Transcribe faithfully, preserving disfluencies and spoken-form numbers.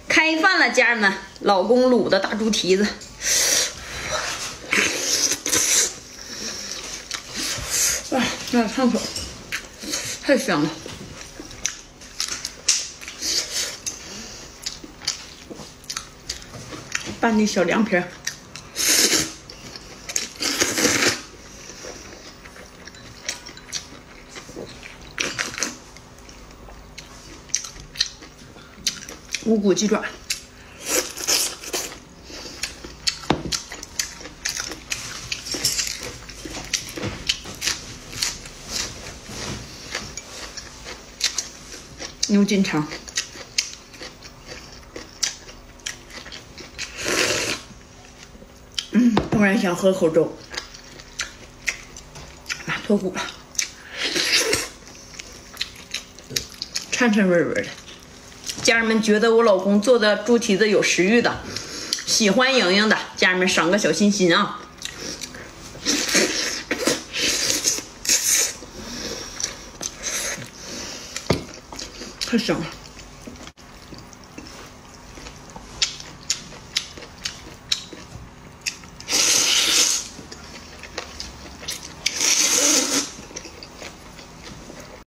开饭了，家人们！老公卤的大猪蹄子，哇，有点烫手，太香了。拌的小凉皮儿，无骨鸡爪，牛筋肠。嗯，突然想喝口粥，啊，脱骨了，颤颤巍巍的。家人们觉得我老公做的猪蹄子有食欲的，喜欢莹莹的，家人们赏个小心心啊！太香了。